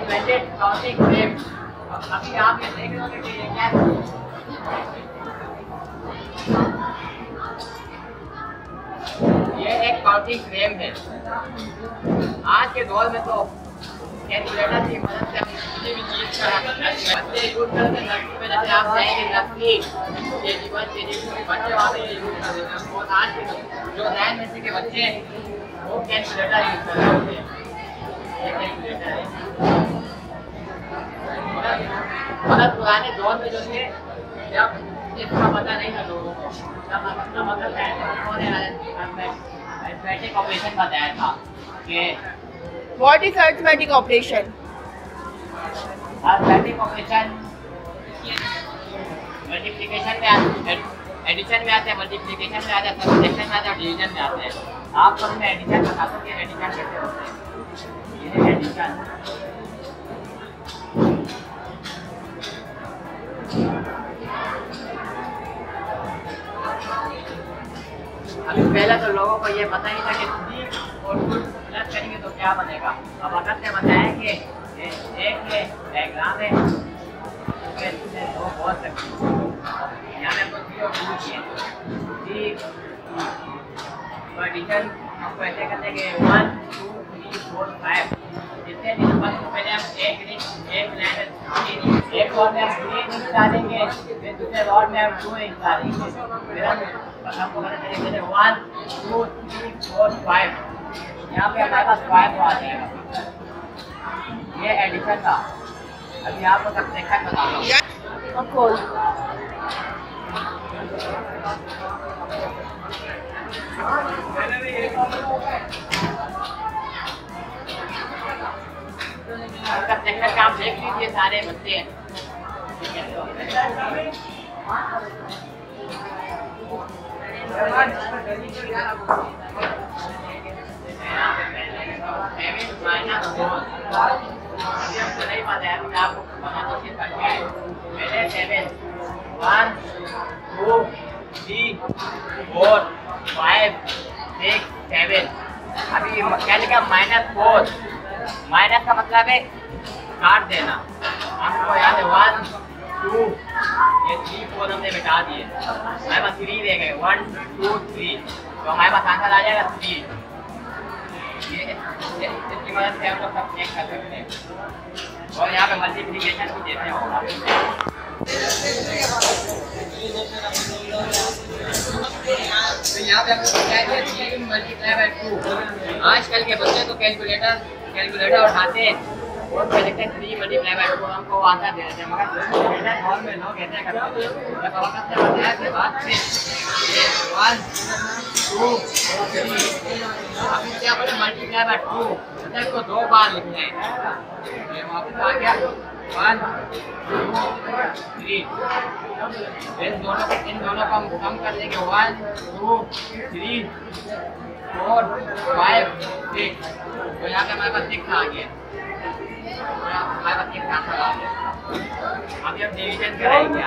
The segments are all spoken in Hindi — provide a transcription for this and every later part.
Dependent counting frame. अभी आप ये देख रहे हो कि ये क्या है? ये एक काउंटिंग फ्रेम है। आज के दौर में तो कैलकुलेटर की मदद से हम किसी भी चीज का बच्चे यूज करते हैं। में जैसे आप जाएंगे नर्सरी KG1 KG2 बच्चे वहाँ पे यूज करते हैं। और आज के जो नए नस्ल के बच्चे हैं वो कैलकुलेटर यूज कर रहे हैं। ये कैलकुलेटर है। मगर पुराने दौर में जो थे जब इसका पता नहीं था लोगों को, तब इसका मतलब अरिथमेटिक ऑपरेशन बताया था कि What is arithmetic operation? Arithmetic operation multiplication में, एडिशन में आते हैं, मल्टीप्लिकेशन में आते हैं, सब्ट्रैक्शन में आते हैं और डिवीजन में आते हैं। आप सब में एडिशन बता सकते हैं, एडिशन कैसे होते हैं? ये एडिशन अभी पहले तो लोगों को ये पता ही था कि 3 और 2 प्लस करेंगे तो क्या बनेगा। अब अगर से बताया कि एक डायग्राम है इसमें 2 बोल सकते हैं। यहाँ पे 3 और 2 किए 3 एडिशन हमको ऐसे करते हैं कि 1 2 3 4 5 जितने नंबर को पहले हम एक और में हम 3 डालेंगे, फिर दूसरे और में हम 2 डालेंगे, फिर हमको पता चलेगा 1 2 3 4 5। यहाँ पे हमारे पास 5 आ जाएगा। ये एडिशन था। अभी आपको सब्ट्रैक्शन बता रहा हूँ। सब्ट्रैक्शन का आप देख लीजिए सारे बच्चे। नहीं पता है आपको बनाना चाहिए। पहले 7 1 2 3 4 5 6 7। अभी क्या लिखा -4। माइनस का मतलब है काट देना। आपको याद है 1 2 ये 3 4 हमने मिटा दिए, हमारे पास 3 रह गए। 1 2 3 तो हमारे पास आंसर आ जाएगा 3। ये इसकी मदद से हम लोग सब चेक कर सकते हैं। और यहाँ पे मल्टीप्लिकेशन भी देते होगा। तो यहाँ पे हमको क्या है 3 × 2। आजकल के बच्चे तो कैलकुलेटर उठाते हैं और देखते हैं 3 × 2 हमको आंसर दे देते हैं। मगर घर में लोग ऐसे करते हैं। जब वक्त से बताया के बाद से 1 2 3 अभी क्या बोले × 2 मतलब को 2 बार लिखना है। ये वापस आ गया 1 2 3। इन दोनों को हम कम कर देंगे 1 2 3 4 5 6। तो यहाँ पे हमारे पास 6 आ गया। हमारे पास 6 आंसर आ गया। अभी हम डिवीजन करेंगे।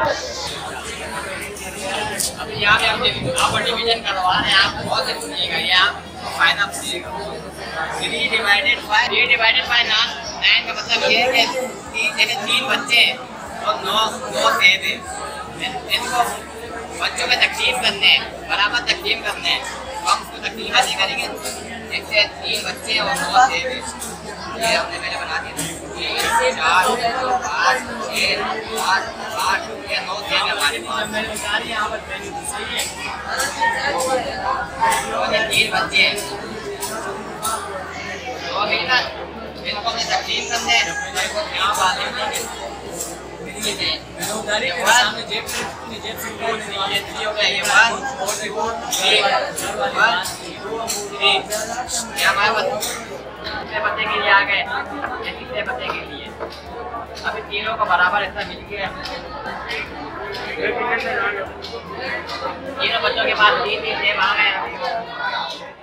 अभी यहाँ पे हम डिवीजन करवा रहे हैं। आप बहुत से सुनिएगा, ये आप फायदा सुनिएगा। 3 / 5 9 का मतलब ये है कि 3 बच्चे और 9 सेब है। इनको बच्चों में तकसीम करने हैं, बराबर तकसीम करने हैं। हम उसको तकसीम कैसे करेंगे? जैसे 3 बच्चे और 9 सेब है। ये हमने पहले बना दिया 3 4 5 6 7 8 ये 9 सेब है हमारे पास। और ये 3 बच्चे हैं तो मिलकर इनको हमने तकसीम करने हैं। यहाँ बात बच्चे के लिए आ गए, तीसरे बच्चे के लिए अभी तीनों को बराबर हिस्सा मिल गया। तीनों बच्चों के पास 3 सेब आ गए।